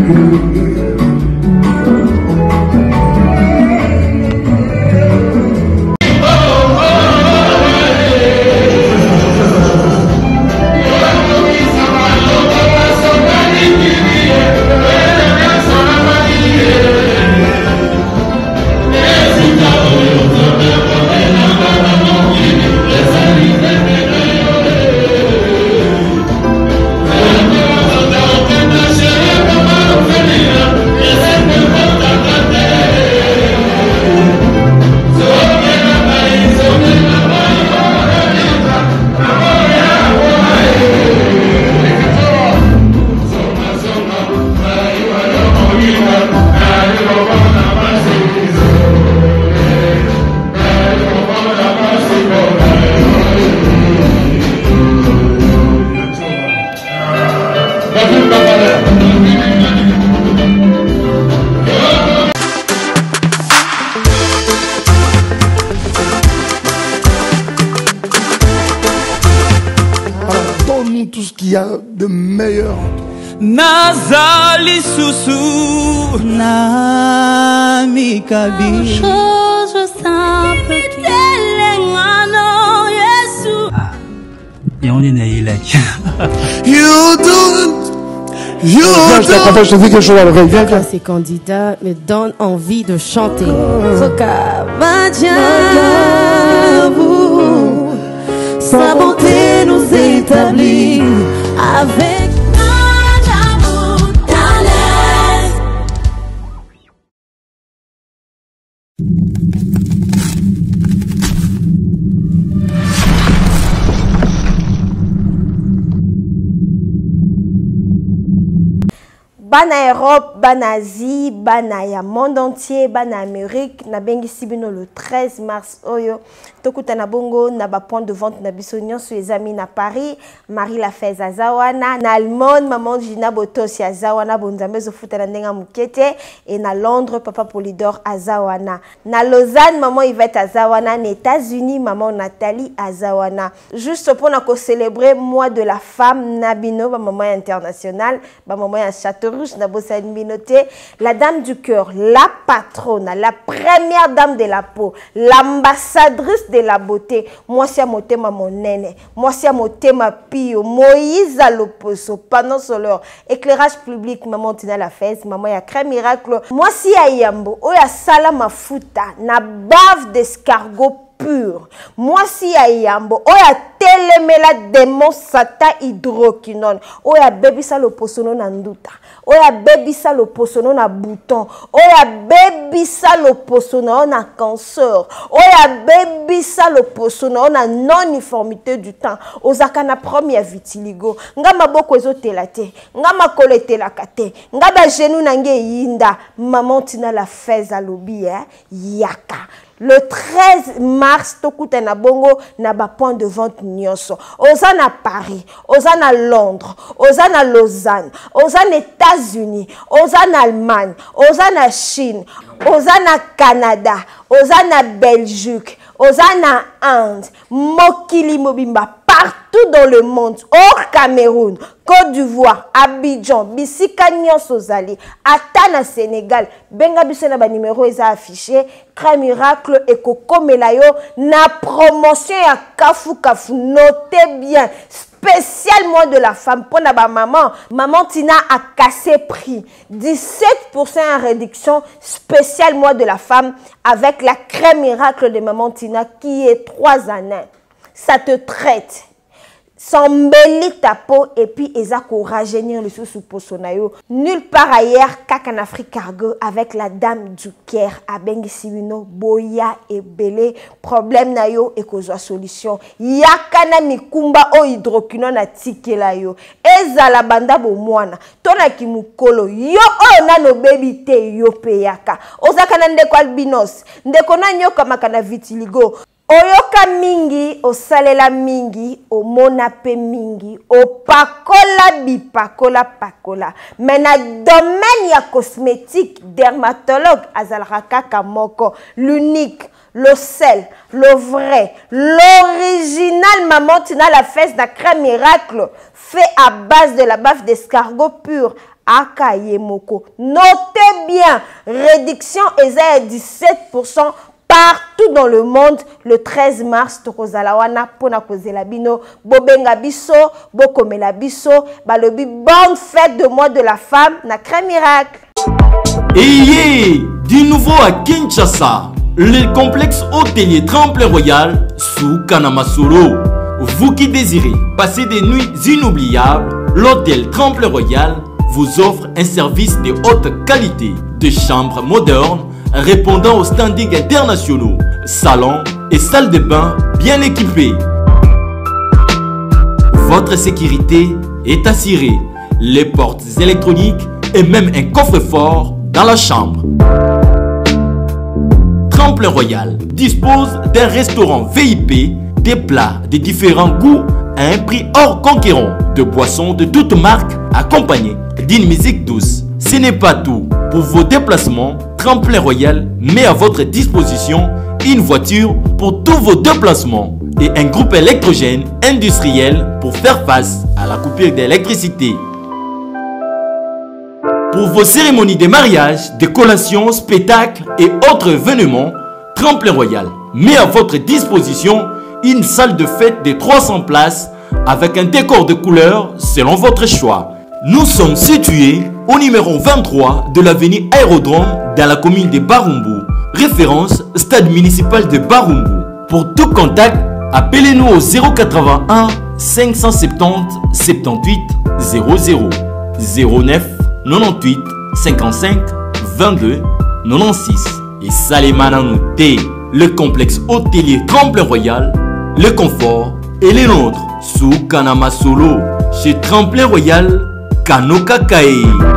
Donne-nous tout ce qu'il y a de meilleur. Nazali Susu na mikabi chose simple qui et on est né like You do. Je te dis quelque chose à l'oreille. Viens, viens. Ces candidats me donnent envie de chanter. Sa bonté nous établit avec Bana Europe, Bana Asie, Bana ya monde entier, Bana Amérique, na bengi sibino le 13 mars oyo. Tokuta na bongo na ba point de vente na bisonyon sur les amis na Paris, Marie Lafez azawana, na Allemande, maman Gina Botosi azawana, bonzambe zo futa na ndenga mukete, et na Londres, papa Polydor azawana. Na Lausanne, maman Yvette azawana, na États-Unis, maman Nathalie azawana. Juste pour na ko célébrer mois de la femme nabino, ba maman internationale, ba maman ya Châteauroux, la dame du cœur, la patronne, la première dame de la peau, l'ambassadrice de la beauté. Moi, c'est mon thème, mon nene. Moi, c'est mon thème, pio. Moïse à l'opposo, pendant solaire. Éclairage public, maman Tina la fesse, maman ya crème miracle. Moi, si à Yambo, oya salama futa, na bave d'escargot pur. Moi si à Yambo, oya telemela démon sata hydroquinone. Oya baby sa le posono na nduta. Oya baby sa le posono na bouton. Oya baby sa le posono na cancer. Oya baby sa le posono na non-uniformité du temps. Ozaka na première vitiligo. Nga maboko ezo telate. Nga makolo telakate. Nga ba genou nange yinda. Maman Tina la fez à lobby yaka. Le 13 mars, tokuta na bongo na ba point de vente nyonso. Oza na Paris, oza na Londres, oza na Lausanne, oza na États-Unis, oza na Allemagne, oza na Chine, oza na Canada, oza na Belgique, oza na Inde, mokili mobimba partout dans le monde, hors Cameroun, Côte d'Ivoire, Abidjan, Bissika nyonso zali, ata na Sénégal, benga biso na ba numéro eza affiché, Crème Miracle et Coco Melayo na promotion ya kafu kafu, notez bien, spécial mois de la femme pour na ba maman, maman Tina a cassé prix, 17% en réduction, spécial mois de la femme avec la Crème Miracle de maman Tina qui est 3 années. Ça te traite, s'embellit ta peau et puis ezako rajeunir le sous posonayo. Nulle part ailleurs qu'en Afrique cargo avec la dame du Caire à Bengisibino, Boya et Belé, problème na yo et kozwa solution. Yakana mikumba o hydroquinone na tikela yo. Ezala banda bo mwana. Tona kimukolo yo o na no baby te yo peyaka. Ozaka na ndeko albinos, ndeko na nyoka makana vitiligo. Oyoka mingi, osalela mingi, omonape mingi, opakola bipakola pakola. Mais na domaine ya cosmétique, dermatologue azalaka kaka moko, l'unique, le sel, le vrai, l'original maman tina la fesse de crème miracle fait à base de la baffe d'escargot pur. Akayemoko. Notez bien, réduction est à 17% partout dans le monde le 13 mars. Tokozalawana pona kozela bino bobenga biso bokomela biso balobi bonne fête de mois de la femme na crème miracle. Et du nouveau à Kinshasa, le complexe hôtelier Tremplin Royal sous Kanamasolo. Vous qui désirez passer des nuits inoubliables, l'hôtel Tremplin Royal vous offre un service de haute qualité, de chambres modernes répondant aux standings internationaux, salons et salles de bain bien équipés. Votre sécurité est assurée, les portes électroniques et même un coffre-fort dans la chambre. Tremplin Royal dispose d'un restaurant VIP, des plats de différents goûts à un prix hors conquérant, de boissons de toutes marques accompagnées d'une musique douce. Ce n'est pas tout. Pour vos déplacements, Tremplin Royal met à votre disposition une voiture pour tous vos déplacements et un groupe électrogène industriel pour faire face à la coupure d'électricité. Pour vos cérémonies de mariage, de collations, spectacles et autres événements, Tremplin Royal met à votre disposition une salle de fête de 300 places avec un décor de couleurs selon votre choix. Nous sommes situés au numéro 23 de l'avenue Aérodrome dans la commune de Barumbu. Référence stade municipal de Barumbu. Pour tout contact, appelez-nous au 081 570 78 00 09 98 55 22 96. Et Salemananouté, le complexe hôtelier Tremplin Royal, le confort et les nôtres sous Kanamasolo chez Tremplin Royal Kanoka Kae.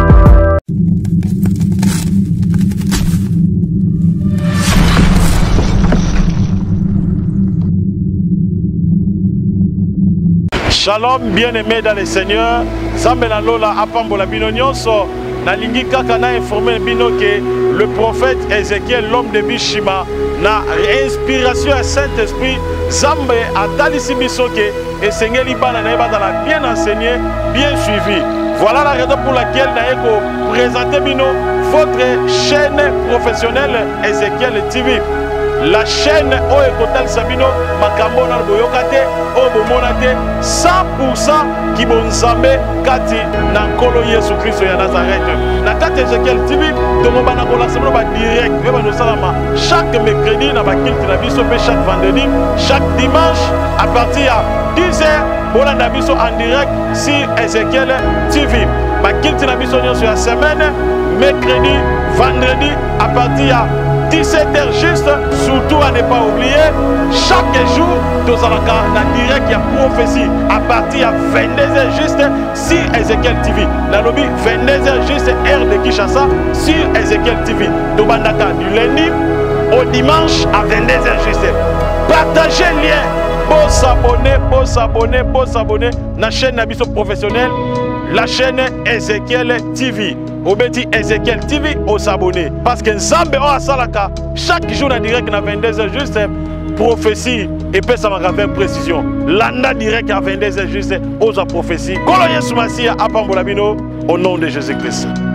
Shalom, bien-aimés dans le Seigneur. Zambela Lola Apambola Bino Nyonso. Nalingi kaka na informé bino que le prophète Ézéchiel, l'homme de Bishima, na inspiration à Saint-Esprit, Zambé a talisi biso que et Seigneur Libana na ebata bien enseigné, bien suivi. Voilà la raison pour laquelle nous présenter bino votre chaîne professionnelle Ézéchiel TV. La chaîne Oekotal Sabino Makambona Boyokate Obomonate 100% qui bonzambe kati Nankolo Yesu Christ ya Nazareth. La carte Ézéchiel TV de Mobana Kola Sabino ba direct Eba no salama chaque mercredi na bakilti na biso pe chaque vendredi, chaque dimanche à partir de 10h Bolanda biso en direct sur Ézéchiel TV. Bakilti na biso sur la semaine, mercredi, vendredi à partir de 17h juste, surtout à ne pas oublier, chaque jour, nous allons en direct, il y a prophétie à partir de 22h juste sur Ézéchiel TV. Dans le 22h juste, heure de Kinshasa, sur Ézéchiel TV. Nous allons du lundi au dimanche à 22h juste. Partagez le lien, pour s'abonner, la chaîne Nabiso professionnelle, la chaîne Ézéchiel TV. Obeti Ézéchiel TV au s'abonner parce que Nzambe o asalaka chaque jour en direct à 22h juste prophétie et peut ça avec précision. Landa direct à 22h juste aux prophéties. Kolo Yesu Masia apambola bino au nom de Jésus-Christ.